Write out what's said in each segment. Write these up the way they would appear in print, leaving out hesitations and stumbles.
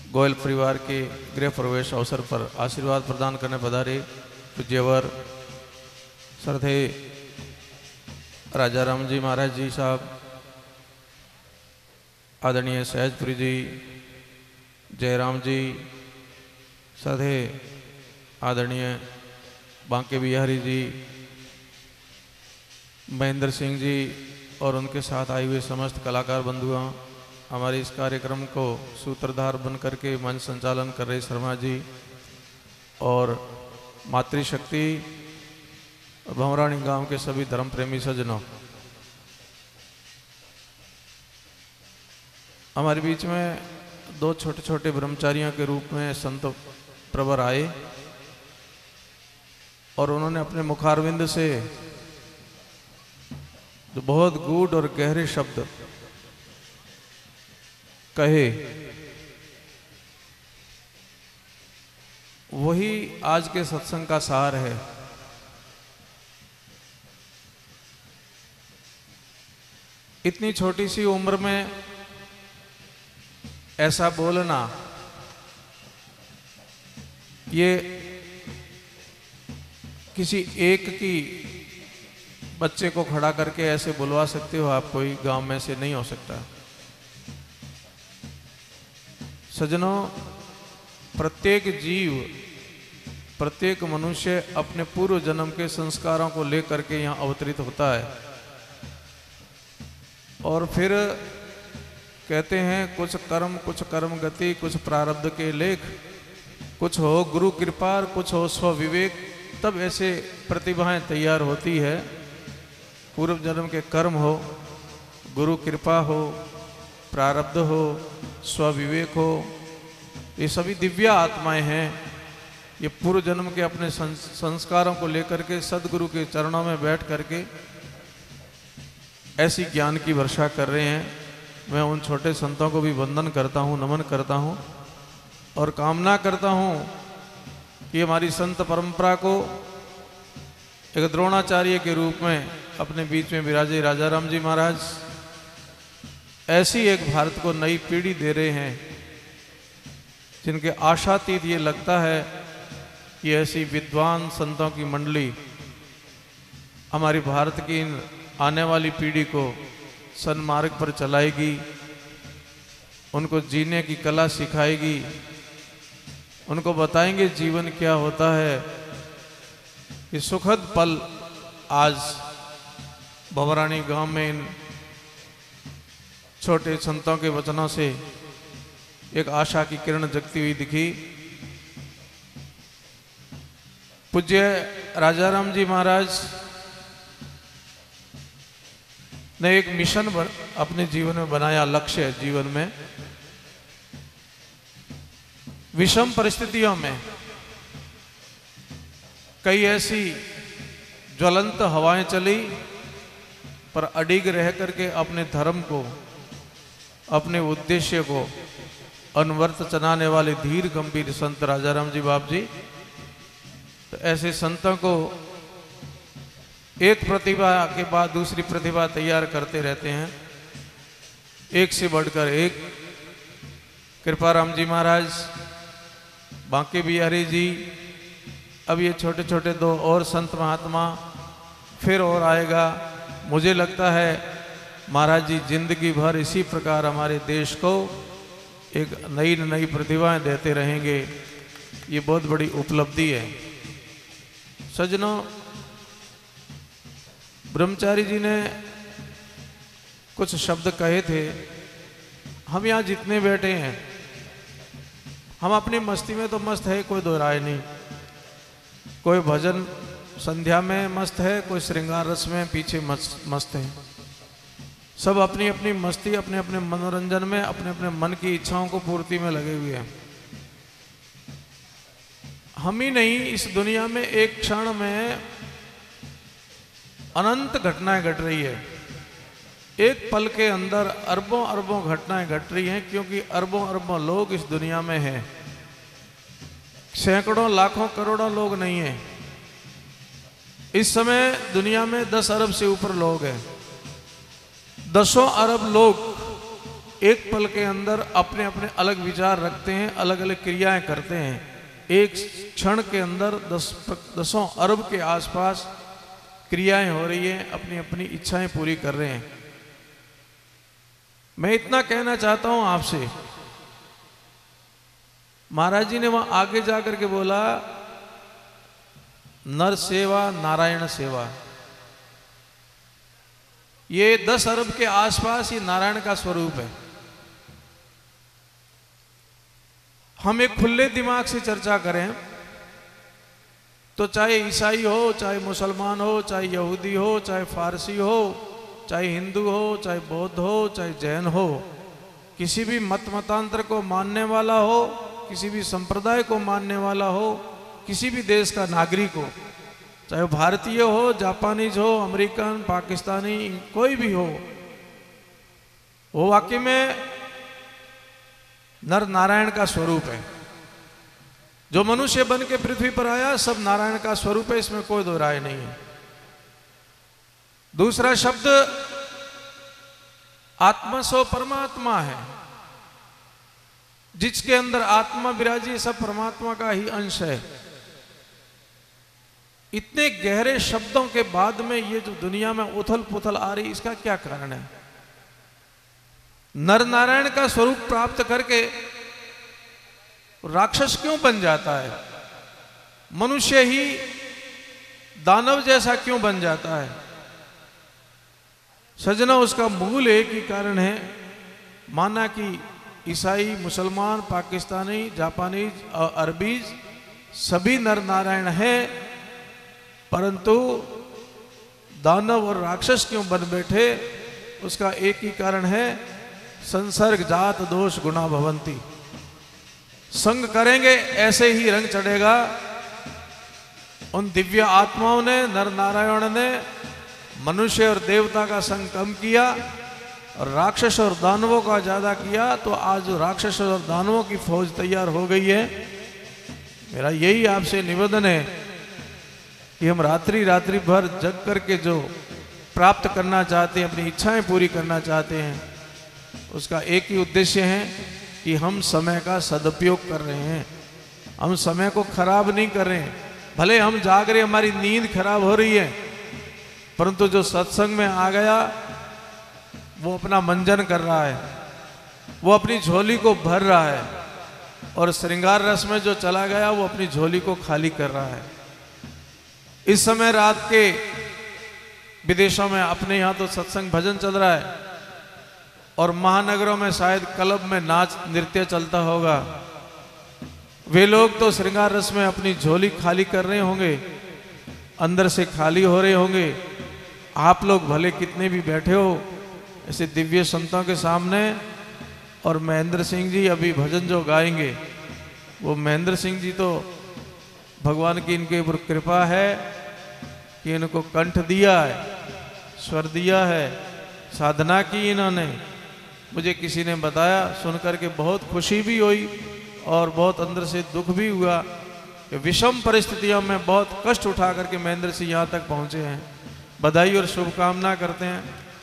गोयल परिवार के गृह प्रवेश अवसर पर आशीर्वाद प्रदान करने पधारे पूज्यवर श्रद्धेय राजा राम जी महाराज जी साहब, आदरणीय सहजपुरी जी, जयराम जी, श्रद्धेय आदरणीय बांके बिहारी जी, महेंद्र सिंह जी और उनके साथ आए हुए समस्त कलाकार बंधुओं, हमारे इस कार्यक्रम को सूत्रधार बन करके मंच संचालन कर रहे शर्मा जी और मातृशक्ति भंवरानी गांव के सभी धर्म प्रेमी सज्जनों, हमारे बीच में दो छोटे छोटे ब्रह्मचारियों के रूप में संत प्रवर आए और उन्होंने अपने मुखारविंद से जो बहुत गूढ़ और गहरे शब्द कहे, वही आज के सत्संग का सार है। इतनी छोटी सी उम्र में ऐसा बोलना, ये किसी एक की बच्चे को खड़ा करके ऐसे बुलवा सकते हो आप, कोई गांव में से नहीं हो सकता। सज्जनों, प्रत्येक जीव, प्रत्येक मनुष्य अपने पूर्व जन्म के संस्कारों को लेकर के यहाँ अवतरित होता है और फिर कहते हैं कुछ कर्म गति, कुछ प्रारब्ध के लेख, कुछ हो गुरु कृपा, कुछ हो स्वविवेक, तब ऐसे प्रतिभाएं तैयार होती है। पूर्व जन्म के कर्म हो, गुरु कृपा हो, प्रारब्ध हो, स्वविवेक हो, ये सभी दिव्य आत्माएं हैं। ये पूर्व जन्म के अपने संस्कारों को लेकर के सदगुरु के चरणों में बैठ करके ऐसी ज्ञान की वर्षा कर रहे हैं। मैं उन छोटे संतों को भी वंदन करता हूँ, नमन करता हूँ और कामना करता हूँ कि हमारी संत परंपरा को एक द्रोणाचार्य के रूप में अपने बीच में विराजे राजा राम जी महाराज ऐसी एक भारत को नई पीढ़ी दे रहे हैं जिनके आशातीत ये लगता है कि ऐसी विद्वान संतों की मंडली हमारी भारत की आने वाली पीढ़ी को सन्मार्ग पर चलाएगी, उनको जीने की कला सिखाएगी, उनको बताएंगे जीवन क्या होता है। ये सुखद पल आज भंवरानी गांव में इन छोटे संतों के वचनों से एक आशा की किरण जगती हुई दिखी। पूज्य राजा राम जी महाराज ने एक मिशन अपने जीवन में बनाया, लक्ष्य जीवन में। विषम परिस्थितियों में कई ऐसी ज्वलंत हवाएं चली, पर अडिग रह करके अपने धर्म को, अपने उद्देश्य को अनवर्त चलाने वाले धीर गंभीर संत राजा राम जी बाप जी, तो ऐसे संतों को एक प्रतिभा के बाद दूसरी प्रतिभा तैयार करते रहते हैं, एक से बढ़कर एक। कृपाराम जी महाराज, बांके बिहारी जी, अब ये छोटे छोटे दो और संत महात्मा फिर और आएगा। मुझे लगता है महाराज जी जिंदगी भर इसी प्रकार हमारे देश को एक नई नई प्रतिभाएं देते रहेंगे। ये बहुत बड़ी उपलब्धि है। सज्जनों, ब्रह्मचारी जी ने कुछ शब्द कहे थे। हम यहाँ जितने बैठे हैं, हम अपनी मस्ती में तो मस्त है, कोई दो राय नहीं। कोई भजन संध्या में मस्त है, कोई श्रृंगार रस में पीछे मस्त है। सब अपनी अपनी मस्ती, अपने अपने मनोरंजन में, अपने अपने मन की इच्छाओं को पूर्ति में लगे हुए हैं। हम ही नहीं, इस दुनिया में एक क्षण में अनंत घटनाएं घट रही है। एक पल के अंदर अरबों अरबों घटनाएं घट रही हैं, क्योंकि अरबों अरबों लोग इस दुनिया में हैं। सैकड़ों लाखों करोड़ों लोग नहीं हैं। इस समय दुनिया में 10 अरब से ऊपर लोग हैं। 10 अरब लोग एक पल के अंदर अपने अपने अलग विचार रखते हैं, अलग अलग क्रियाएं करते हैं। एक क्षण के अंदर दसों अरब के आसपास क्रियाएं हो रही हैं, अपनी अपनी इच्छाएं पूरी कर रहे हैं। मैं इतना कहना चाहता हूं आपसे, महाराज जी ने वहां आगे जाकर के बोला, नर सेवा नारायण सेवा। ये 10 अरब के आसपास ये नारायण का स्वरूप है। हम एक खुले दिमाग से चर्चा करें तो चाहे ईसाई हो, चाहे मुसलमान हो, चाहे यहूदी हो, चाहे फारसी हो, चाहे हिंदू हो, चाहे बौद्ध हो, चाहे जैन हो, किसी भी मत मतांतर को मानने वाला हो, किसी भी संप्रदाय को मानने वाला हो, किसी भी देश का नागरिक हो, चाहे वो भारतीय हो, जापानीज हो, अमेरिकन, पाकिस्तानी, कोई भी हो, वो वाकई में नर नारायण का स्वरूप है। जो मनुष्य बन के पृथ्वी पर आया सब नारायण का स्वरूप है, इसमें कोई दो राय नहीं है। दूसरा शब्द आत्मा सो परमात्मा है। जिसके अंदर आत्मा विराजी सब परमात्मा का ही अंश है। इतने गहरे शब्दों के बाद में ये जो दुनिया में उथल पुथल आ रही, इसका क्या कारण है? नर नारायण का स्वरूप प्राप्त करके राक्षस क्यों बन जाता है? मनुष्य ही दानव जैसा क्यों बन जाता है? सजना, उसका मूल एक ही कारण है। माना कि ईसाई, मुसलमान, पाकिस्तानी, जापानी, अरबीज सभी नर नारायण हैं, परंतु दानव और राक्षस क्यों बन बैठे? उसका एक ही कारण है, संसर्ग जात दोष गुणा भवंती। संग करेंगे ऐसे ही रंग चढ़ेगा। उन दिव्य आत्माओं ने, नर नारायण ने मनुष्य और देवता का संग कम किया और राक्षस और दानवों का ज्यादा किया, तो आज राक्षस और दानवों की फौज तैयार हो गई है। मेरा यही आपसे निवेदन है कि हम रात्रि रात्रि भर जग करके जो प्राप्त करना चाहते हैं, अपनी इच्छाएं पूरी करना चाहते हैं, उसका एक ही उद्देश्य है कि हम समय का सदुपयोग कर रहे हैं। हम समय को खराब नहीं कर रहे हैं। भले हम जाग रहे, हमारी नींद खराब हो रही है, परंतु जो सत्संग में आ गया वो अपना मंजन कर रहा है, वो अपनी झोली को भर रहा है, और श्रृंगार रस में जो चला गया वो अपनी झोली को खाली कर रहा है। इस समय रात के विदेशों में, अपने यहाँ तो सत्संग भजन चल रहा है, और महानगरों में शायद क्लब में नाच नृत्य चलता होगा। वे लोग तो श्रृंगार रस में अपनी झोली खाली कर रहे होंगे, अंदर से खाली हो रहे होंगे। आप लोग भले कितने भी बैठे हो ऐसे दिव्य संतों के सामने, और महेंद्र सिंह जी अभी भजन जो गाएंगे, वो महेंद्र सिंह जी तो भगवान की इनके ऊपर कृपा है कि इनको कंठ दिया है, स्वर दिया है, साधना की इन्होंने। मुझे किसी ने बताया, सुन करके बहुत खुशी भी हुई और बहुत अंदर से दुख भी हुआ कि विषम परिस्थितियों में बहुत कष्ट उठा करके महेंद्र सिंह यहाँ तक पहुँचे हैं। बधाई और शुभकामना करते हैं।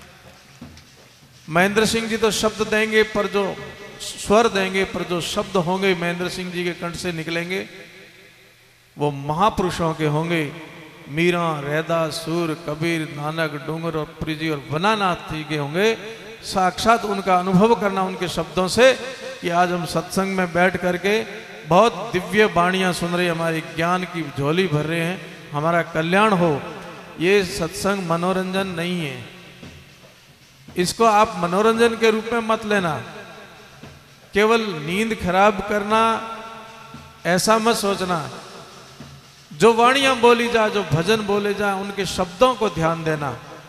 महेंद्र सिंह जी तो शब्द देंगे, पर जो स्वर देंगे, पर जो शब्द होंगे महेंद्र सिंह जी के कंठ से निकलेंगे वो महापुरुषों के होंगे। मीरा, रैदास, सूर, कबीर, नानक, डूंगर और पुरी जी और वनानाथ जी के होंगे। साक्षात उनका अनुभव करना उनके शब्दों से कि आज हम सत्संग में बैठ करके बहुत दिव्य वाणियाँ सुन रहे, हमारे ज्ञान की झोली भर रहे हैं, हमारा कल्याण हो। ये सत्संग मनोरंजन नहीं है, इसको आप मनोरंजन के रूप में मत लेना। केवल नींद खराब करना ऐसा मत सोचना। जो वाणियां बोली जा, जो भजन बोले जा, उनके शब्दों को ध्यान देना।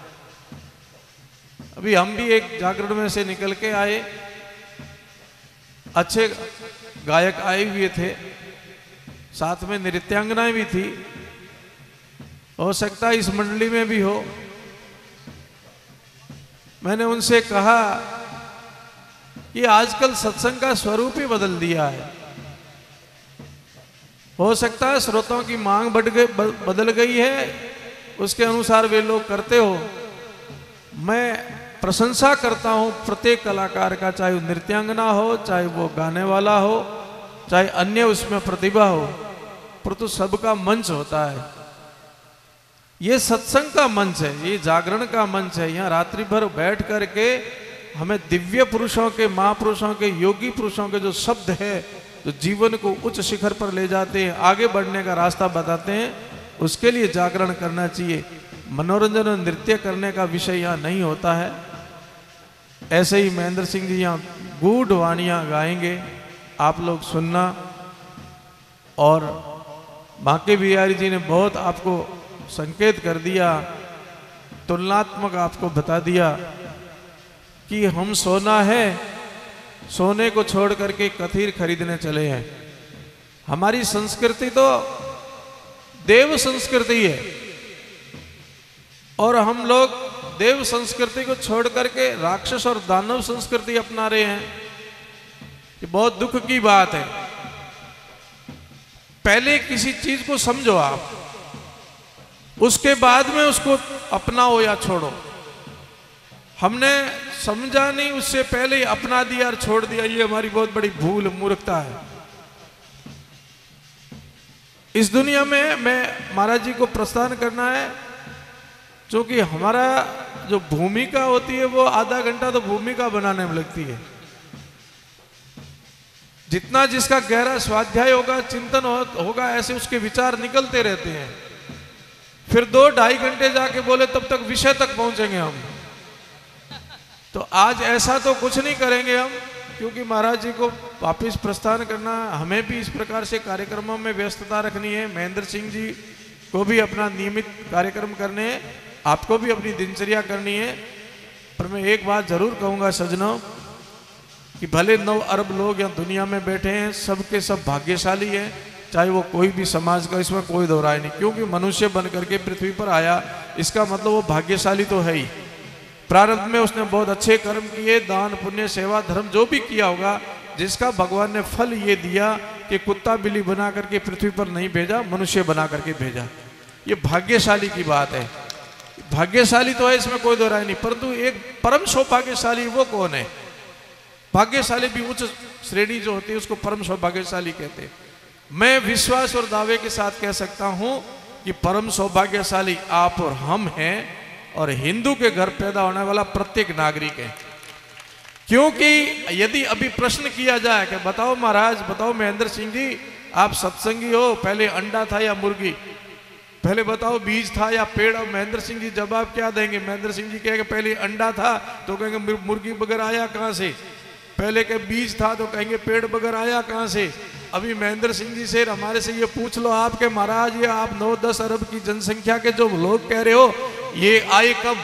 अभी हम भी एक जागरण में से निकल के आए, अच्छे गायक आए हुए थे, साथ में नृत्यांगनाएं भी थी, हो सकता है इस मंडली में भी हो। मैंने उनसे कहा कि आजकल सत्संग का स्वरूप ही बदल दिया है। हो सकता है श्रोताओं की मांग बदल गई है, उसके अनुसार वे लोग करते हो। मैं प्रशंसा करता हूँ प्रत्येक कलाकार का, चाहे वो नृत्यांगना हो, चाहे वो गाने वाला हो, चाहे अन्य उसमें प्रतिभा हो, परंतु सबका मंच होता है। ये सत्संग का मंच है, ये जागरण का मंच है। यहाँ रात्रि भर बैठ करके हमें दिव्य पुरुषों के, महापुरुषों के, योगी पुरुषों के जो शब्द है, जो जीवन को उच्च शिखर पर ले जाते हैं, आगे बढ़ने का रास्ता बताते हैं, उसके लिए जागरण करना चाहिए। मनोरंजन और नृत्य करने का विषय यहाँ नहीं होता है। ऐसे ही महेंद्र सिंह जी यहाँ गूढ़ वाणियाँ गाएंगे, आप लोग सुनना। और बांके बिहारी जी ने बहुत आपको संकेत कर दिया, तुलनात्मक आपको बता दिया कि हम सोना है, सोने को छोड़ करके कथीर खरीदने चले हैं। हमारी संस्कृति तो देव संस्कृति है और हम लोग देव संस्कृति को छोड़ करके राक्षस और दानव संस्कृति अपना रहे हैं। ये बहुत दुख की बात है। पहले किसी चीज को समझो आप, उसके बाद में उसको अपनाओ या छोड़ो। हमने समझा नहीं, उससे पहले ही अपना दिया और छोड़ दिया। ये हमारी बहुत बड़ी भूल, मूर्खता है। इस दुनिया में मैं महाराज जी को प्रस्थान करना है, क्योंकि हमारा जो भूमिका होती है वो आधा घंटा तो भूमिका बनाने में लगती है। जितना जिसका गहरा स्वाध्याय होगा, चिंतन होगा, ऐसे उसके विचार निकलते रहते हैं। फिर 2-2.5 घंटे जाके बोले तब तक विषय तक पहुंचेंगे हम। तो आज ऐसा तो कुछ नहीं करेंगे हम, क्योंकि महाराज जी को वापिस प्रस्थान करना, हमें भी इस प्रकार से कार्यक्रमों में व्यस्तता रखनी है। महेंद्र सिंह जी को भी अपना नियमित कार्यक्रम करने हैं, आपको भी अपनी दिनचर्या करनी है। पर मैं एक बात जरूर कहूँगा सज्जनों, कि भले 9 अरब लोग यहाँ दुनिया में बैठे हैं, सबके सब भाग्यशाली हैं, चाहे वो कोई भी समाज का, इसमें कोई दो राय नहीं। क्योंकि मनुष्य बन करके पृथ्वी पर आया, इसका मतलब वो भाग्यशाली तो है ही। प्रारंभ में उसने बहुत अच्छे कर्म किए, दान पुण्य सेवा धर्म जो भी किया होगा, जिसका भगवान ने फल ये दिया कि कुत्ता बिल्ली बना करके पृथ्वी पर नहीं भेजा, मनुष्य बना करके भेजा। ये भाग्यशाली की बात है। भाग्यशाली तो है, इसमें कोई दो राय नहीं। परंतु एक परम सौभाग्यशाली वो कौन है? भाग्यशाली भी उच्च श्रेणी जो होती है उसको परम सौभाग्यशाली कहते हैं। मैं विश्वास और दावे के साथ कह सकता हूं कि परम सौभाग्यशाली आप और हम हैं, और हिंदू के घर पैदा होने वाला प्रत्येक नागरिक है। क्योंकि यदि अभी प्रश्न किया जाए कि बताओ महाराज, बताओ महेंद्र सिंह जी, आप सत्संगी हो, पहले अंडा था या मुर्गी? पहले बताओ बीज था या पेड़? अब महेंद्र सिंह जी जवाब क्या देंगे? महेंद्र सिंह जी कहेंगे पहले अंडा था, तो कहेंगे मुर्गी बगैर आया कहां से? पहले के बीज था तो कहेंगे पेड़ बगैर आया कहां से? अभी महेंद्र सिंह जी से, हमारे से ये पूछ लो आपके महाराज, ये आप 9-10 अरब की जनसंख्या के जो लोग कह रहे हो, ये आए कब,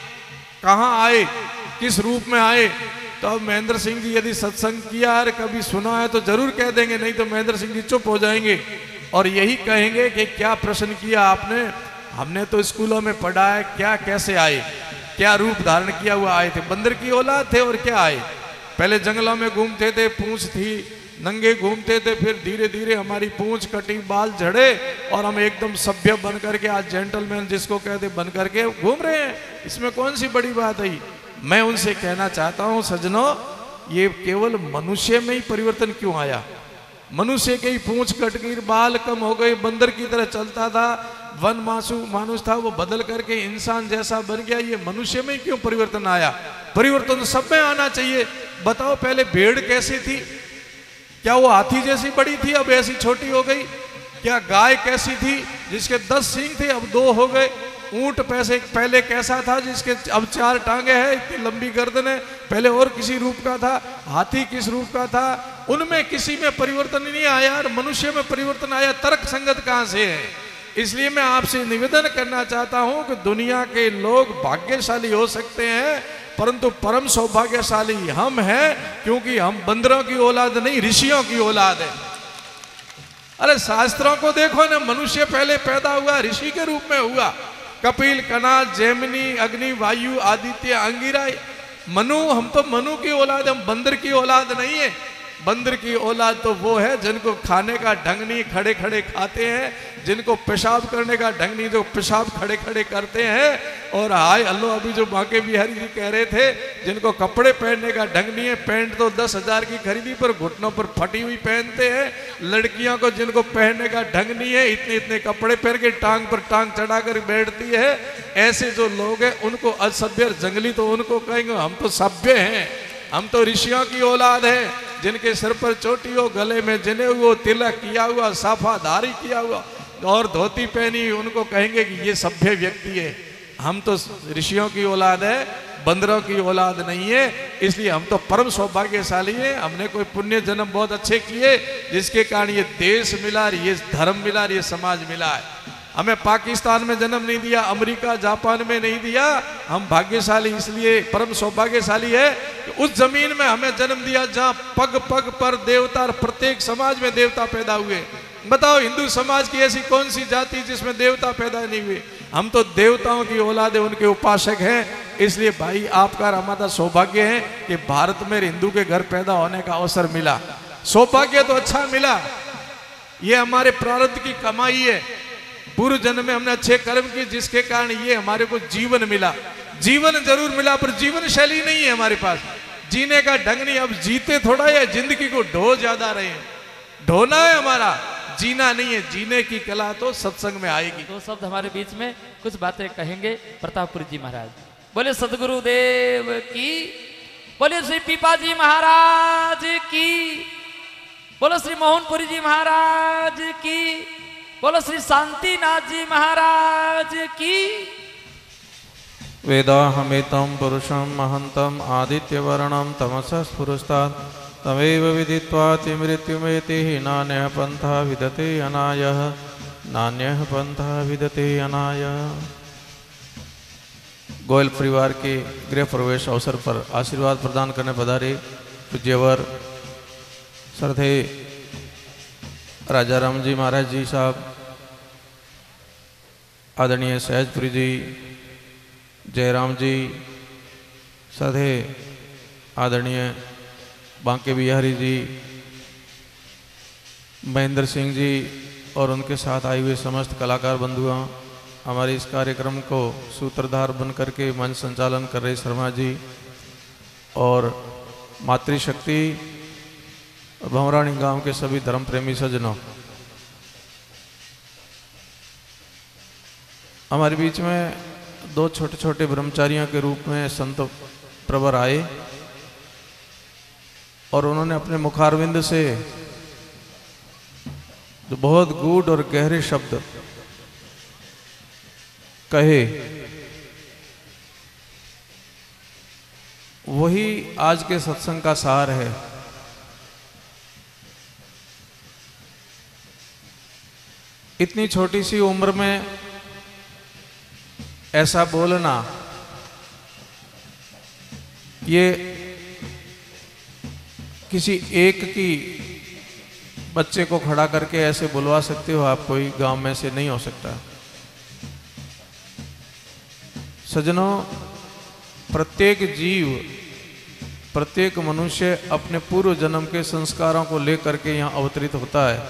कहां आए, किस रूप में आए? तो अब महेंद्र सिंह जी यदि सत्संग किया है, कभी सुना है तो जरूर कह देंगे, नहीं तो महेंद्र सिंह जी चुप हो जाएंगे और यही कहेंगे कि क्या प्रश्न किया आपने, हमने तो स्कूलों में पढ़ा है, क्या कैसे आए, क्या रूप धारण किया हुआ आए थे? बंदर की औलाद थे और क्या आए? पहले जंगलों में घूमते थे, पूंछ थी, नंगे घूमते थे, फिर धीरे धीरे हमारी पूंछ कटी, बाल झड़े और हम एकदम सभ्य बन करके आज जेंटलमैन जिसको कहते बन करके घूम रहे हैं। इसमें कौन सी बड़ी बात है? मैं उनसे कहना चाहता हूं सज्जनों, ये केवल मनुष्य में ही परिवर्तन क्यों आया? मनुष्य के ही पूंछ कट गई, बाल कम हो गए, बंदर की तरह चलता था, वन मानुष था, वो बदल करके इंसान जैसा बन गया। ये मनुष्य में क्यों परिवर्तन आया? परिवर्तन तो सब में आना चाहिए। बताओ पहले भेड़ कैसी थी? क्या वो हाथी जैसी बड़ी थी, अब ऐसी छोटी हो गई? क्या गाय कैसी थी जिसके 10 सींग थे, अब 2 हो गए? ऊंट पहले कैसा था जिसके अब 4 टांगे हैं, इतनी लंबी गर्दन है, पहले और किसी रूप का था? हाथी किस रूप का था? उनमें किसी में परिवर्तन नहीं आया और मनुष्य में परिवर्तन आया। तर्क संगत कहां से है? इसलिए मैं आपसे निवेदन करना चाहता हूं कि दुनिया के लोग भाग्यशाली हो सकते हैं, परंतु परम सौभाग्यशाली हम हैं, क्योंकि हम बंदरों की औलाद नहीं, ऋषियों की औलाद है। अरे शास्त्रों को देखो ना, मनुष्य पहले पैदा हुआ, ऋषि के रूप में हुआ। कपिल, कनाद, जैमिनी, अग्नि, वायु, आदित्य, अंगिरा, मनु, हम तो मनु की औलाद, हम बंदर की औलाद नहीं है। बंदर की औलाद तो वो है जिनको खाने का ढंग नहीं, खड़े खड़े खाते हैं, जिनको पेशाब करने का ढंग नहीं, जो पेशाब खड़े खड़े करते हैं। और हाय अल्लो, अभी जो बांके बिहारी जी कह रहे थे, जिनको कपड़े पहनने का ढंग नहीं है, पैंट तो 10,000 की खरीदी पर घुटनों पर फटी हुई पहनते हैं। लड़कियों को जिनको पहनने का ढंग नहीं है, इतने इतने कपड़े पहन के टांग पर टांग चढ़ाकर बैठती है। ऐसे जो लोग हैं उनको असभ्य और जंगली तो उनको कहेंगे हम तो सभ्य हैं, हम तो ऋषियों की औलाद है, जिनके सिर पर चोटी हो, गले में जने हुए, तिलक किया हुआ, साफाधारी किया हुआ और धोती पहनी, उनको कहेंगे कि ये सभ्य व्यक्ति है। हम तो ऋषियों की औलाद है, बंदरों की औलाद नहीं है, इसलिए हम तो परम सौभाग्यशाली हैं। हमने कोई पुण्य जन्म बहुत अच्छे किए, जिसके कारण ये देश मिला, ये धर्म मिला, ये समाज मिला है। हमें पाकिस्तान में जन्म नहीं दिया, अमेरिका जापान में नहीं दिया। हम भाग्यशाली इसलिए, परम सौभाग्यशाली है कि उस जमीन में हमें जन्म दिया जहां पग पग पर देवता, और प्रत्येक समाज में देवता पैदा हुए। बताओ हिंदू समाज की ऐसी कौन सी जाति जिसमें देवता पैदा नहीं हुए? हम तो देवताओं की औलाद है, उनके उपासक हैं। इसलिए भाई आपका और हमारा सौभाग्य है कि भारत में हिंदू के घर पैदा होने का अवसर मिला। सौभाग्य तो अच्छा मिला, ये हमारे प्रारब्ध की कमाई है। पूर्व जन्म में हमने अच्छे कर्म किए, जिसके कारण ये हमारे को जीवन मिला। जीवन जरूर मिला पर जीवन शैली नहीं है हमारे पास, जीने का ढंग नहीं। अब जीते थोड़ा है, जिंदगी को ढो ज्यादा रहे हैं। ढोना है हमारा, जीना नहीं है। जीने की कला तो सत्संग में आएगी। दो शब्द हमारे बीच में कुछ बातें कहेंगे प्रतापपुरी जी महाराज। बोले सदगुरुदेव की, बोले श्री पीपा जी महाराज की, बोलो श्री मोहनपुरी जी महाराज की, बोलो श्री शांतिनाथ जी महाराज की। वेदाहमेतं पुरुषं महन्तं आदित्यवर्णं तमसः स्फुरस्तात् तमेव विदित्वाति मृत्युमेति नान्यः पन्थः विदते अनायः, नान्यः पन्थः विदते अनायः। गोयल परिवार के गृह प्रवेश अवसर पर आशीर्वाद प्रदान करने पधारे पूज्यवर श्रद्धे राजा राम जी महाराज जी साहब, आदरणीय सहजपुरी जी, जयराम जी, श्रद्धे आदरणीय बांके बिहारी जी, महेंद्र सिंह जी और उनके साथ आए हुए समस्त कलाकार बंधुओं, हमारे इस कार्यक्रम को सूत्रधार बन करके मंच संचालन कर रहे शर्मा जी और मातृशक्ति और भंवरानी गांव के सभी धर्म प्रेमी सज्जनों, हमारे बीच में दो छोटे छोटे ब्रह्मचारियों के रूप में संत प्रवर आए और उन्होंने अपने मुखारविंद से जो बहुत गूढ़ और गहरे शब्द कहे, वही आज के सत्संग का सार है। इतनी छोटी सी उम्र में ऐसा बोलना, ये किसी एक की बच्चे को खड़ा करके ऐसे बुलवा सकते हो आप? कोई गांव में से नहीं हो सकता। सज्जनों, प्रत्येक जीव, प्रत्येक मनुष्य अपने पूर्व जन्म के संस्कारों को लेकर के यहाँ अवतरित होता है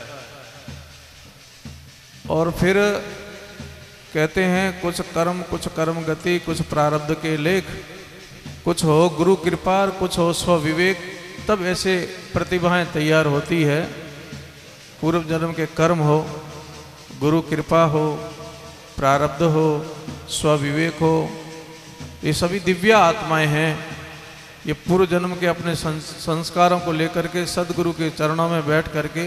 और फिर कहते हैं कुछ कर्म गति, कुछ प्रारब्ध के लेख, कुछ हो गुरु कृपा, कुछ हो स्वविवेक, तब ऐसे प्रतिभाएं तैयार होती है। पूर्व जन्म के कर्म हो, गुरु कृपा हो, प्रारब्ध हो, स्वविवेक हो, ये सभी दिव्य आत्माएं हैं। ये पूर्व जन्म के अपने संस्कारों को लेकर के सदगुरु के चरणों में बैठ करके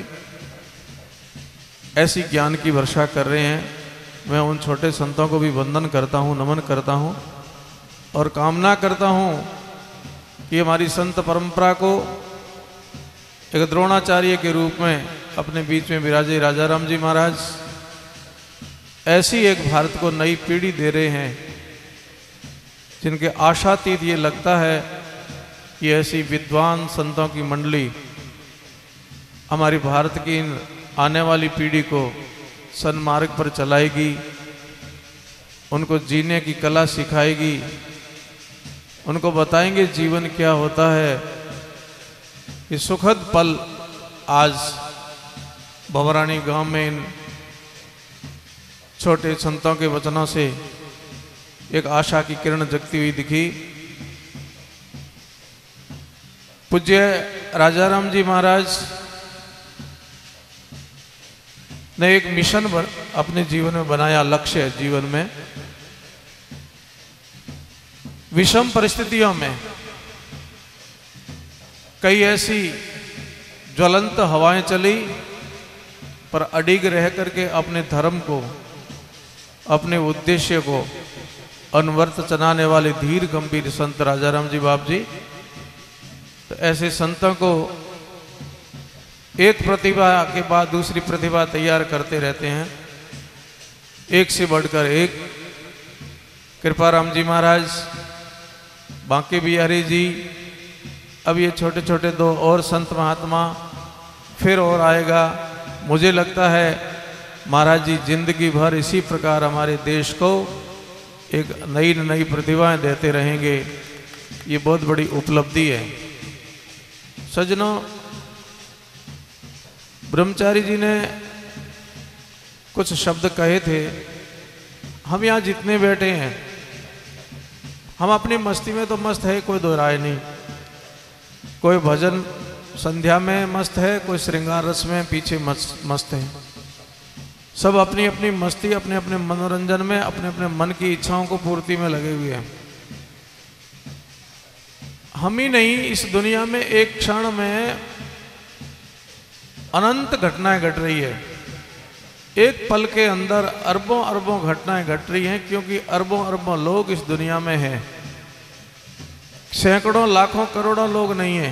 ऐसी ज्ञान की वर्षा कर रहे हैं। मैं उन छोटे संतों को भी वंदन करता हूँ, नमन करता हूँ और कामना करता हूँ कि हमारी संत परंपरा को एक द्रोणाचार्य के रूप में अपने बीच में विराजे राजा राम जी महाराज ऐसी एक भारत को नई पीढ़ी दे रहे हैं जिनके आशातीत ये लगता है कि ऐसी विद्वान संतों की मंडली हमारी भारत की आने वाली पीढ़ी को सन्मार्ग पर चलाएगी, उनको जीने की कला सिखाएगी, उनको बताएंगे जीवन क्या होता है, ये सुखद पल आज भवरानी गांव में इन छोटे संतों के वचनों से एक आशा की किरण जगती हुई दिखी। पूज्य राजाराम जी महाराज ने एक मिशन अपने जीवन में बनाया, लक्ष्य जीवन में। विषम परिस्थितियों में कई ऐसी ज्वलंत हवाएं चली, पर अडिग रह करके अपने धर्म को, अपने उद्देश्य को अनवर्त चलाने वाले धीर गंभीर संत राजाराम जी बाप जी, तो ऐसे संतों को एक प्रतिभा के बाद दूसरी प्रतिभा तैयार करते रहते हैं, एक से बढ़कर एक। कृपाराम जी महाराज, बांके बिहारी जी, अब ये छोटे छोटे दो और संत महात्मा, फिर और आएगा। मुझे लगता है महाराज जी जिंदगी भर इसी प्रकार हमारे देश को एक नई नई प्रतिभाएं देते रहेंगे। ये बहुत बड़ी उपलब्धि है। सज्जनों, ब्रह्मचारी जी ने कुछ शब्द कहे थे। हम यहाँ जितने बैठे हैं, हम अपनी मस्ती में तो मस्त है, कोई दो राय नहीं। कोई भजन संध्या में मस्त है, कोई श्रृंगार रस में पीछे मस्त है। सब अपनी अपनी मस्ती, अपने अपने मनोरंजन में, अपने अपने मन की इच्छाओं को पूर्ति में लगे हुए हैं। हम ही नहीं, इस दुनिया में एक क्षण में अनंत घटनाएं घट रही है। एक पल के अंदर अरबों अरबों घटनाएं घट रही हैं, क्योंकि अरबों अरबों लोग इस दुनिया में हैं। सैकड़ों लाखों करोड़ों लोग नहीं हैं।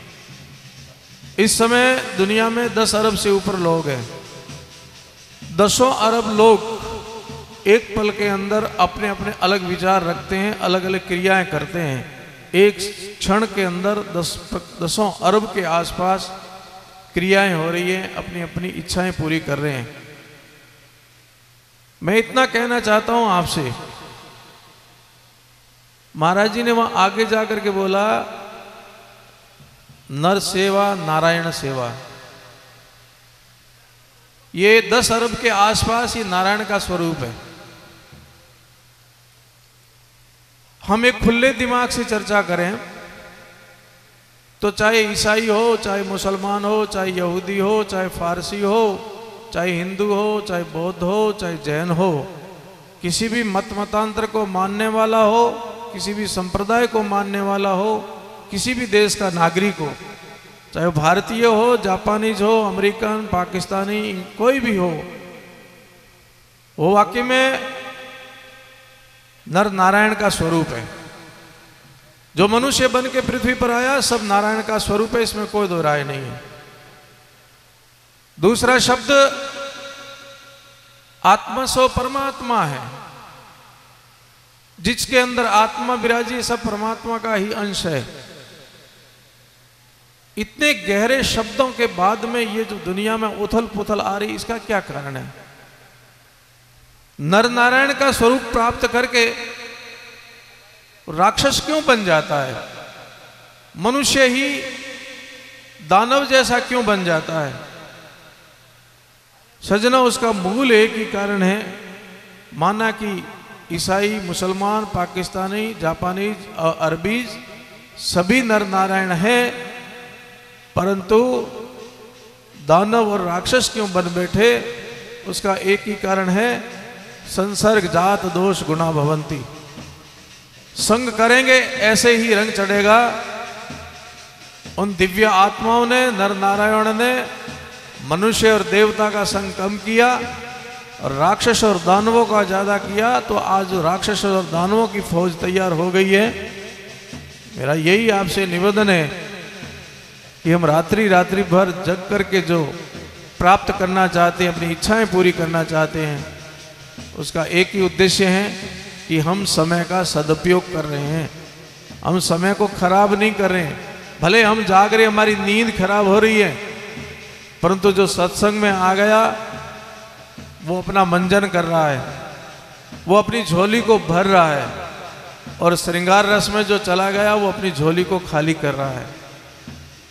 इस समय दुनिया में 10 अरब से ऊपर लोग हैं। 10 अरब लोग एक पल के अंदर अपने अपने अलग विचार रखते हैं, अलग अलग क्रियाएं करते हैं। एक क्षण के अंदर 10 अरब के आसपास क्रियाएं हो रही हैं, अपनी अपनी इच्छाएं पूरी कर रहे हैं। मैं इतना कहना चाहता हूं आपसे, महाराज जी ने वहां आगे जाकर के बोला, नर सेवा नारायण सेवा। ये 10 अरब के आसपास ये नारायण का स्वरूप है। हम एक खुले दिमाग से चर्चा करें तो चाहे ईसाई हो, चाहे मुसलमान हो, चाहे यहूदी हो, चाहे फारसी हो, चाहे हिंदू हो, चाहे बौद्ध हो, चाहे जैन हो, किसी भी मतांतर को मानने वाला हो, किसी भी संप्रदाय को मानने वाला हो, किसी भी देश का नागरिक हो, चाहे भारतीय हो, जापानीज हो, अमेरिकन, पाकिस्तानी, कोई भी हो, वो वाकई में नर नारायण का स्वरूप है। जो मनुष्य बन के पृथ्वी पर आया सब नारायण का स्वरूप है, इसमें कोई दो राय नहीं है। दूसरा शब्द आत्मा सो परमात्मा है। जिसके अंदर आत्मा विराजी सब परमात्मा का ही अंश है। इतने गहरे शब्दों के बाद में ये जो दुनिया में उथल पुथल आ रही, इसका क्या कारण है? नर नारायण का स्वरूप प्राप्त करके राक्षस क्यों बन जाता है? मनुष्य ही दानव जैसा क्यों बन जाता है? सजना, उसका मूल एक ही कारण है। माना कि ईसाई, मुसलमान, पाकिस्तानी, जापानीज और अरबीज सभी नर नारायण हैं, परंतु दानव और राक्षस क्यों बन बैठे? उसका एक ही कारण है, संसर्ग जात दोष गुणा भवंती। संग करेंगे ऐसे ही रंग चढ़ेगा। उन दिव्य आत्माओं ने, नर नारायण ने मनुष्य और देवता का संग कम किया और राक्षस और दानवों का ज्यादा किया, तो आज राक्षस और दानवों की फौज तैयार हो गई है। मेरा यही आपसे निवेदन है कि हम रात्रि रात्रि भर जग करके जो प्राप्त करना चाहते हैं, अपनी इच्छाएं पूरी करना चाहते हैं, उसका एक ही उद्देश्य है कि हम समय का सदुपयोग कर रहे हैं। हम समय को खराब नहीं कर रहे हैं। भले हम जाग रहे, हमारी नींद खराब हो रही है, परंतु जो सत्संग में आ गया वो अपना मंजन कर रहा है, वो अपनी झोली को भर रहा है, और श्रृंगार रस में जो चला गया वो अपनी झोली को खाली कर रहा है।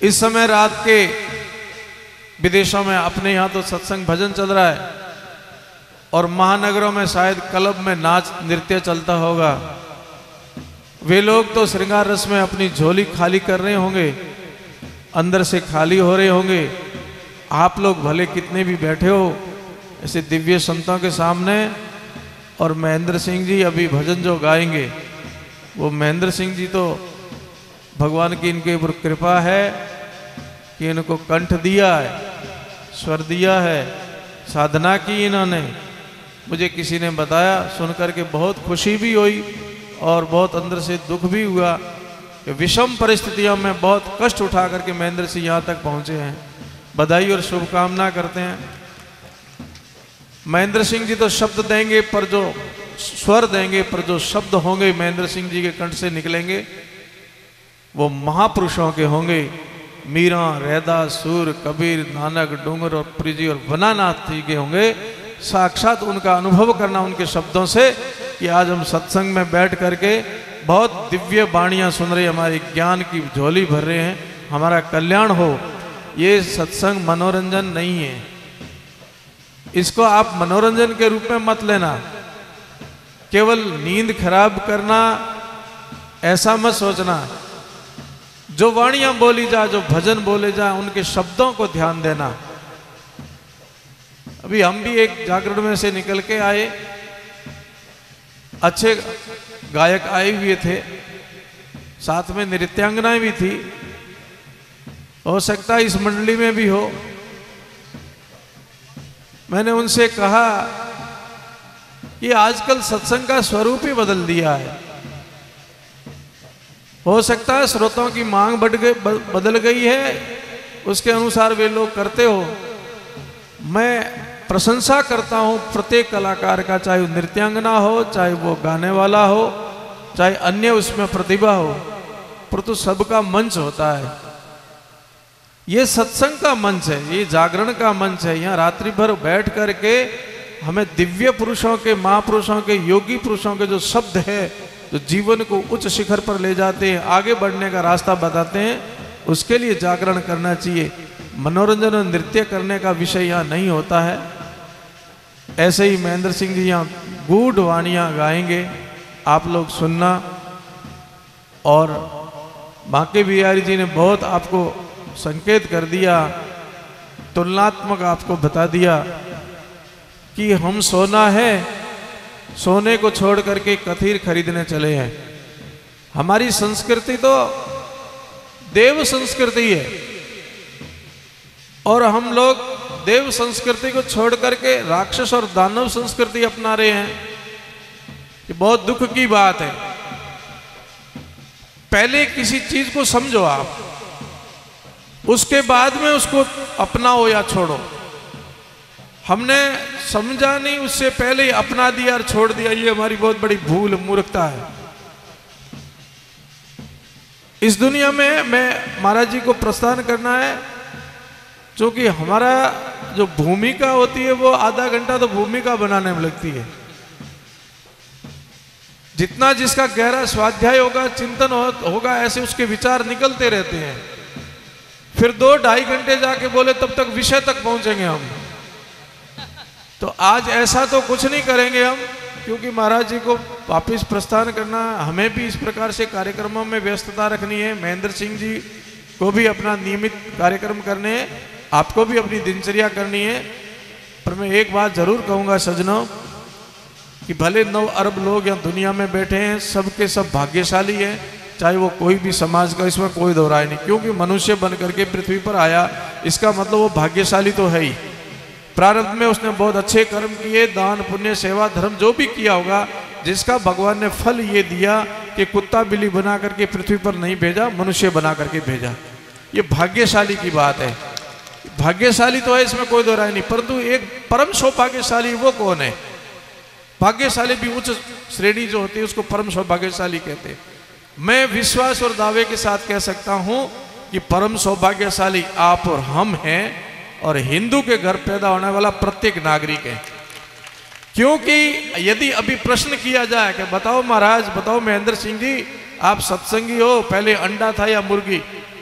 इस समय रात के विदेशों में अपने यहाँ तो सत्संग भजन चल रहा है और महानगरों में शायद क्लब में नाच नृत्य चलता होगा। वे लोग तो श्रृंगार रस में अपनी झोली खाली कर रहे होंगे, अंदर से खाली हो रहे होंगे। आप लोग भले कितने भी बैठे हो ऐसे दिव्य संतों के सामने, और महेंद्र सिंह जी अभी भजन जो गाएंगे, वो महेंद्र सिंह जी तो भगवान की इनके ऊपर कृपा है कि इनको कंठ दिया है, स्वर दिया है, साधना की इन्होंने। मुझे किसी ने बताया, सुन करके बहुत खुशी भी हुई और बहुत अंदर से दुख भी हुआ कि विषम परिस्थितियों में बहुत कष्ट उठा करके महेंद्र सिंह यहाँ तक पहुँचे हैं। बधाई और शुभकामना करते हैं। महेंद्र सिंह जी तो शब्द देंगे, पर जो स्वर देंगे, पर जो शब्द होंगे महेंद्र सिंह जी के कंठ से निकलेंगे वो महापुरुषों के होंगे। मीरा, रैदास, सूर, कबीर, नानक, डूंगर और पुरी जी और वनानाथ जी के होंगे। साक्षात उनका अनुभव करना उनके शब्दों से कि आज हम सत्संग में बैठ करके बहुत दिव्य वाणियाँ सुन रहे, हमारी ज्ञान की झोली भर रहे हैं, हमारा कल्याण हो। ये सत्संग मनोरंजन नहीं है, इसको आप मनोरंजन के रूप में मत लेना। केवल नींद खराब करना ऐसा मत सोचना। जो वाणियां बोली जा, जो भजन बोले जा, उनके शब्दों को ध्यान देना। अभी हम भी एक जागरण में से निकल के आए, अच्छे गायक आए हुए थे, साथ में नृत्यांगनाएं भी थी, हो सकता है इस मंडली में भी हो। मैंने उनसे कहा कि आजकल सत्संग का स्वरूप ही बदल दिया है। हो सकता है श्रोताओं की मांग बदल गई है, उसके अनुसार वे लोग करते हो। मैं प्रशंसा करता हूं प्रत्येक कलाकार का, चाहे वो नृत्यांगना हो, चाहे वो गाने वाला हो, चाहे अन्य उसमें प्रतिभा हो, परंतु सबका मंच होता है। ये सत्संग का मंच है, ये जागरण का मंच है। यहाँ रात्रि भर बैठ करके हमें दिव्य पुरुषों के, महापुरुषों के, योगी पुरुषों के जो शब्द है, जो जीवन को उच्च शिखर पर ले जाते हैं, आगे बढ़ने का रास्ता बताते हैं, उसके लिए जागरण करना चाहिए। मनोरंजन और नृत्य करने का विषय यहाँ नहीं होता है। ऐसे ही महेंद्र सिंह जी यहाँ गूढ़ वाणियाँ गाएंगे, आप लोग सुनना। और बांके बिहारी जी ने बहुत आपको संकेत कर दिया, तुलनात्मक आपको बता दिया कि हम सोना है, सोने को छोड़ करके कथीर खरीदने चले हैं। हमारी संस्कृति तो देव संस्कृति है और हम लोग देव संस्कृति को छोड़ करके राक्षस और दानव संस्कृति अपना रहे हैं। ये बहुत दुख की बात है। पहले किसी चीज को समझो आप, उसके बाद में उसको अपनाओ या छोड़ो। हमने समझा नहीं, उससे पहले ही अपना दिया और छोड़ दिया। ये हमारी बहुत बड़ी भूल, मूर्खता है। इस दुनिया में मैं महाराज जी को प्रस्थान करना है, क्योंकि हमारा जो भूमिका होती है वो आधा घंटा तो भूमिका बनाने में लगती है। जितना जिसका गहरा स्वाध्याय होगा, चिंतन होगा, ऐसे उसके विचार निकलते रहते हैं। फिर 2-2.5 घंटे जाके बोले तब तक विषय तक पहुंचेंगे हम। तो आज ऐसा तो कुछ नहीं करेंगे हम, क्योंकि महाराज जी को वापिस प्रस्थान करना, हमें भी इस प्रकार से कार्यक्रमों में व्यस्तता रखनी है। महेंद्र सिंह जी को भी अपना नियमित कार्यक्रम करने हैं, आपको भी अपनी दिनचर्या करनी है। पर मैं एक बात जरूर कहूँगा सज्जनों, कि भले 9 अरब लोग यहाँ दुनिया में बैठे हैं, सबके सब भाग्यशाली हैं, चाहे वो कोई भी समाज का, इसमें कोई दो राय नहीं। क्योंकि मनुष्य बन करके पृथ्वी पर आया, इसका मतलब वो भाग्यशाली तो है ही। प्रारंभ में उसने बहुत अच्छे कर्म किए, दान पुण्य सेवा धर्म जो भी किया होगा, जिसका भगवान ने फल ये दिया कि कुत्ता बिल्ली बना करके पृथ्वी पर नहीं भेजा, मनुष्य बना करके भेजा। ये भाग्यशाली की बात है। भाग्यशाली तो है, इसमें कोई दो राय नहीं, परंतु एक परम सौभाग्यशाली वो कौन है? भाग्यशाली भी उच्च श्रेणी जो होती है उसको परम सौभाग्यशाली कहते हैं। मैं विश्वास और दावे के साथ कह सकता हूं कि परम सौभाग्यशाली आप और हम हैं, और हिंदू के घर पैदा होने वाला प्रत्येक नागरिक है। क्योंकि यदि अभी प्रश्न किया जाए कि बताओ महाराज, बताओ महेंद्र सिंह जी, आप सत्संगी हो, पहले अंडा था या मुर्गी?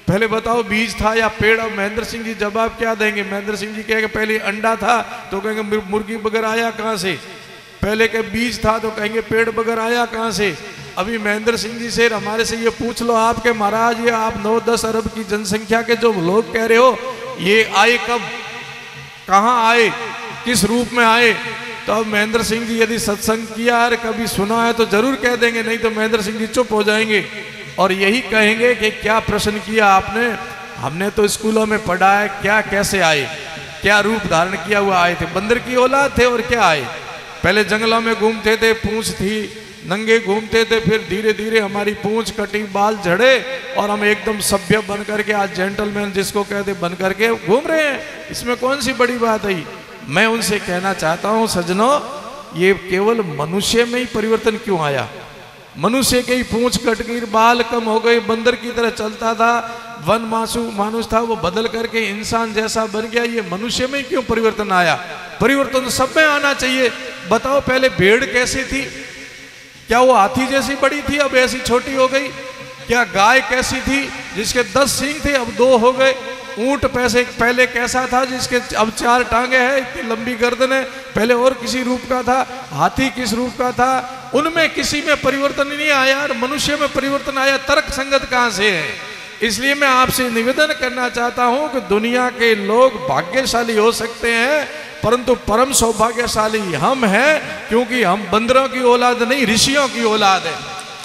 पहले बताओ बीज था या पेड़? अब महेंद्र सिंह जी जवाब क्या देंगे? महेंद्र सिंह जी कहेंगे पहले अंडा था, तो कहेंगे मुर्गी बगैर आया कहाँ से? पहले के बीज था तो कहेंगे पेड़ बगैर आया कहाँ से? अभी महेंद्र सिंह जी से हमारे से ये पूछ लो आपके महाराज, ये आप 9-10 अरब की जनसंख्या के जो लोग कह रहे हो, ये आए कब, कहाँ आए, किस रूप में आए? तो अब महेंद्र सिंह जी यदि सत्संग किया है, कभी सुना है तो जरूर कह देंगे, नहीं तो महेंद्र सिंह जी चुप हो जाएंगे और यही कहेंगे कि क्या प्रश्न किया आपने, हमने तो स्कूलों में पढ़ा है, क्या कैसे आए, क्या रूप धारण किया हुआ आए थे? बंदर की औलाद थे और क्या आए? पहले जंगलों में घूमते थे, पूंछ थी, नंगे घूमते थे, फिर धीरे धीरे हमारी पूंछ कटी, बाल झड़े और हम एकदम सभ्य बन करके आज जेंटलमैन जिसको कहते बन करके घूम रहे हैं। इसमें कौन सी बड़ी बात है? मैं उनसे कहना चाहता हूं सज्जनों, ये केवल मनुष्य में ही परिवर्तन क्यों आया? मनुष्य के ही पूंछ कट गई, बाल कम हो गए, बंदर की तरह चलता था, वन मानुष था, वो बदल करके इंसान जैसा बन गया। ये मनुष्य में ही क्यों परिवर्तन आया? परिवर्तन सब में आना चाहिए। बताओ पहले भेड़ कैसी थी? क्या वो हाथी जैसी बड़ी थी, अब ऐसी छोटी हो गई? क्या गाय कैसी थी जिसके 10 सींग थे अब 2 हो गए? ऊंट पहले कैसा था जिसके अब 4 टांगे हैं, इतनी लंबी गर्दन है, पहले और किसी रूप का था? हाथी किस रूप का था? उनमें किसी में परिवर्तन नहीं आया और मनुष्य में परिवर्तन आया। तर्क संगत कहां से है? इसलिए मैं आपसे निवेदन करना चाहता हूं कि दुनिया के लोग भाग्यशाली हो सकते हैं, परंतु परम सौभाग्यशाली हम हैं, क्योंकि हम बंदरों की औलाद नहीं, ऋषियों की औलाद है।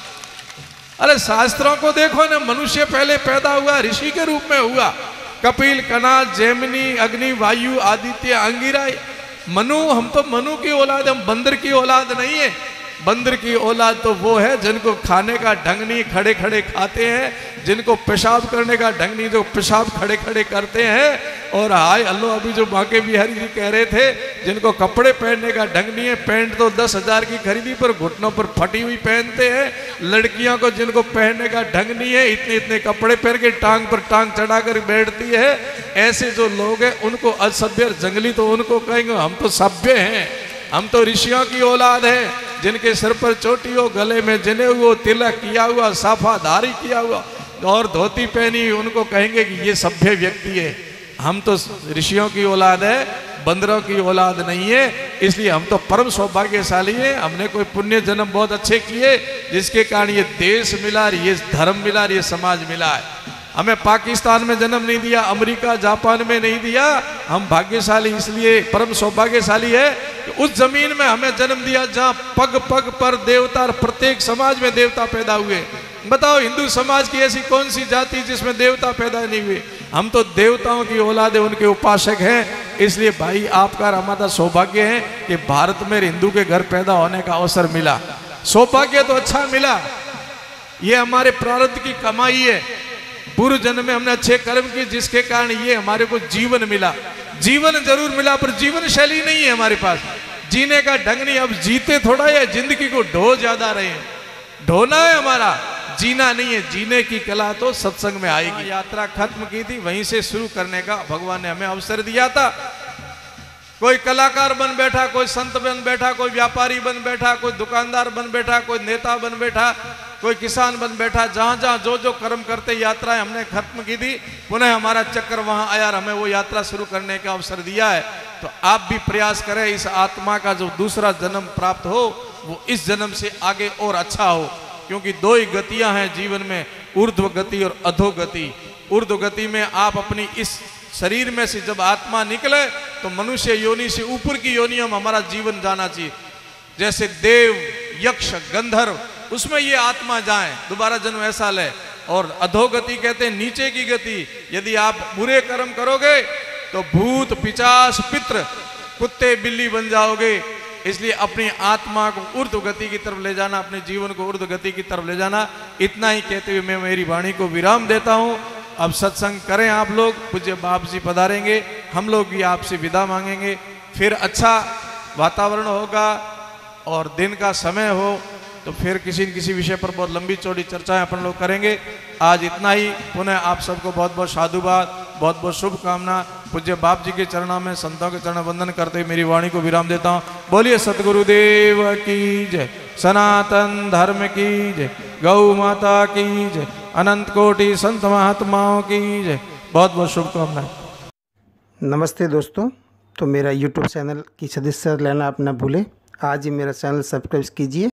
अरे शास्त्रों को देखो ना, मनुष्य पहले पैदा हुआ ऋषि के रूप में हुआ। कपिल, कनाद, जैमिनी, अग्नि, वायु, आदित्य, अंगिरा, मनु, हम तो मनु की औलाद, हम बंदर की औलाद नहीं है। बंदर की औलाद तो वो है जिनको खाने का ढंग नहीं, खड़े खड़े खाते हैं, जिनको पेशाब करने का ढंग नहीं, जो पेशाब खड़े खड़े करते हैं। और हाय अल्लो, अभी जो बांके बिहारी जी कह रहे थे, जिनको कपड़े पहनने का ढंग नहीं है, पैंट तो 10,000 की खरीदी पर घुटनों पर फटी हुई पहनते हैं। लड़कियों को जिनको पहनने का ढंग नहीं है, इतने इतने कपड़े पहन के टांग पर टांग चढ़ा कर बैठती है। ऐसे जो लोग हैं उनको असभ्य और जंगली तो उनको कहेंगे, हम तो सभ्य हैं, हम तो ऋषियों की औलाद हैं, जिनके सिर पर चोटी हो, गले में जने हुए, तिलक किया हुआ, साफाधारी किया हुआ और धोती पहनी, उनको कहेंगे कि ये सभ्य व्यक्ति है। हम तो ऋषियों की औलाद है, बंदरों की औलाद नहीं है। इसलिए हम तो परम सौभाग्यशाली हैं, हमने कोई पुण्य जन्म बहुत अच्छे किए, जिसके कारण ये देश मिला, ये धर्म मिला, ये समाज मिला है। हमें पाकिस्तान में जन्म नहीं दिया, अमेरिका जापान में नहीं दिया। हम भाग्यशाली इसलिए, परम सौभाग्यशाली है कि उस जमीन में हमें जन्म दिया जहां पग पग पर देवता, और प्रत्येक समाज में देवता पैदा हुए। बताओ हिंदू समाज की ऐसी कौन सी जाति जिसमें देवता पैदा नहीं हुए? हम तो देवताओं की औलाद है, उनके उपासक हैं। इसलिए भाई आपका हमारा सौभाग्य है कि भारत में हिंदू के घर पैदा होने का अवसर मिला। सौभाग्य तो अच्छा मिला, ये हमारे प्रारब्ध की कमाई है। पूर्व जन्म में हमने अच्छे कर्म किए, जिसके कारण ये हमारे को जीवन मिला। जीवन जरूर मिला, पर जीवन शैली नहीं है हमारे पास, जीने का ढंग नहीं। अब जीते थोड़ा है, जिंदगी को ढो ज्यादा रहे हैं। ढोना है हमारा, जीना नहीं है। जीने की कला तो सत्संग में आएगी। यात्रा खत्म की थी, वहीं से शुरू करने का भगवान ने हमें अवसर दिया था। कोई कलाकार बन बैठा, कोई संत बन बैठा, कोई व्यापारी बन बैठा, कोई दुकानदार बन बैठा, कोई नेता बन बैठा, कोई किसान बन बैठा। जहां जहां जो जो कर्म करते यात्राएं हमने खत्म की थी, पुनः हमारा चक्कर वहां आया और हमें वो यात्रा शुरू करने का अवसर दिया है। तो आप भी प्रयास करें, इस आत्मा का जो दूसरा जन्म प्राप्त हो, वो इस जन्म से आगे और अच्छा हो। क्योंकि 2 ही गतियां हैं जीवन में, ऊर्ध्व गति और अधोगति। ऊर्ध्व गति में आप अपनी इस शरीर में से जब आत्मा निकले तो मनुष्य योनि से ऊपर की योनि में हमारा जीवन जाना चाहिए। जैसे देव, यक्ष, गंधर्व, उसमें ये आत्मा जाए, दोबारा जन्म ऐसा ले। और अधोगति कहते हैं नीचे की गति। यदि आप बुरे कर्म करोगे तो भूत, पिशाच, पितृ, कुत्ते, बिल्ली बन जाओगे। इसलिए अपनी आत्मा को ऊर्ध्व गति की तरफ ले जाना, अपने जीवन को ऊर्ध्व गति की तरफ ले जाना। इतना ही कहते हुए मैं मेरी वाणी को विराम देता हूँ। अब सत्संग करें आप लोग, पूज्य बाप जी पधारेंगे, हम लोग भी आपसे विदा मांगेंगे। फिर अच्छा वातावरण होगा और दिन का समय हो तो फिर किसी न किसी विषय पर बहुत लंबी चौड़ी चर्चाएं अपन लोग करेंगे। आज इतना ही। पुनः आप सबको बहुत बहुत साधुवाद, बहुत बहुत शुभकामना। पूज्य बाप जी के चरणों में, संतों के चरण वंदन करते हुए मेरी वाणी को विराम देता हूँ। बोलिए सतगुरुदेव की जय, सनातन धर्म की जय, गौ माता की जय, अनंत कोटि संत महात्माओं की जय। बहुत बहुत शुभकामनाएं। नमस्ते दोस्तों, तो मेरा YouTube चैनल की सदस्यता लेना आप न भूलें। आज ही मेरा चैनल सब्सक्राइब कीजिए।